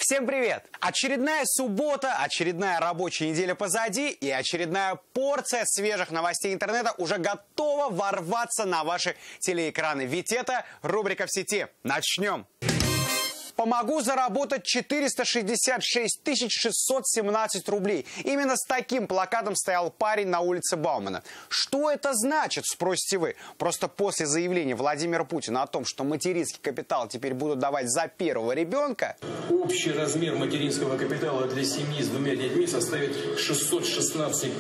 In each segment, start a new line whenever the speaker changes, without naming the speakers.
Всем привет! Очередная суббота, очередная рабочая неделя позади и очередная порция свежих новостей интернета уже готова ворваться на ваши телеэкраны. Ведь это рубрика «В сети». Начнем! Помогу заработать 466 617 рублей. Именно с таким плакатом стоял парень на улице Баумана. Что это значит, спросите вы? Просто после заявления Владимира Путина о том, что материнский капитал теперь будут давать за первого ребенка...
Общий размер материнского капитала для семьи с 2 детьми составит 616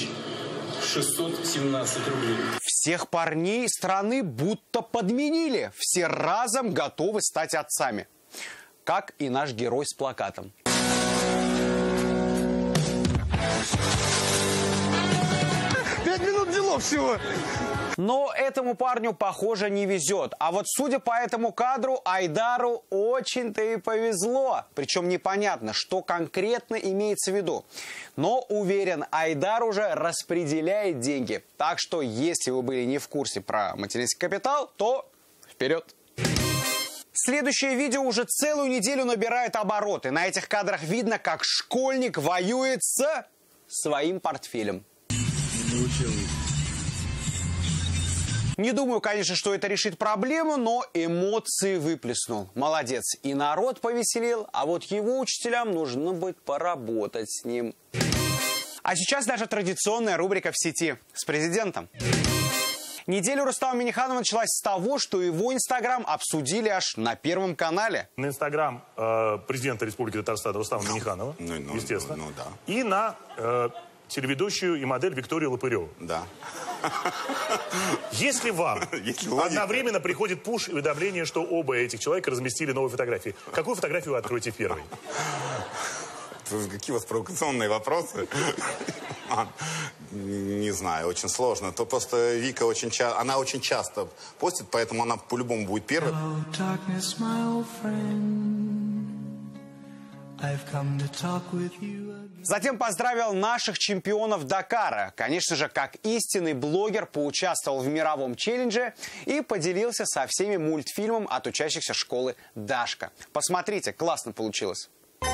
617 рублей.
Всех парней страны будто подменили. Все разом готовы стать отцами. Как и наш герой с плакатом.
Пять минут делов всего.
Но этому парню, похоже, не везет. А вот судя по этому кадру, Айдару очень-то и повезло. Причем непонятно, что конкретно имеется в виду. Но уверен, Айдар уже распределяет деньги. Так что, если вы были не в курсе про материнский капитал, то вперед! Следующее видео уже целую неделю набирает обороты. На этих кадрах видно, как школьник воюет с своим портфелем. Не думаю, конечно, что это решит проблему, но эмоции выплеснул. Молодец. И народ повеселил, а вот его учителям нужно будет поработать с ним. А сейчас даже традиционная рубрика «В сети» с президентом. Неделю Рустама Минниханова началась с того, что его Инстаграм обсудили аж на Первом канале.
На Инстаграм президента Республики Татарстан Рустама Минниханова, естественно.
Да.
И на телеведущую и модель Викторию Лопыреву.
Да.
Если вам одновременно приходит пуш-уведомление, что оба этих человека разместили новые фотографии, какую фотографию вы откроете первой?
Какие у вас провокационные вопросы? Не знаю, очень сложно. То просто Вика она очень часто постит, поэтому она по-любому будет первой.
Затем поздравил наших чемпионов Дакара. Конечно же, как истинный блогер, поучаствовал в мировом челлендже и поделился со всеми мультфильмом от учащихся школы Дашка. Посмотрите, классно получилось.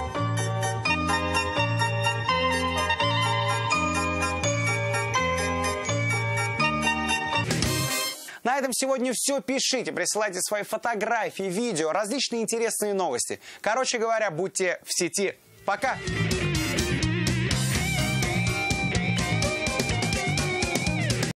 На этом сегодня все. Пишите, присылайте свои фотографии, видео, различные интересные новости. Короче говоря, будьте в сети. Пока!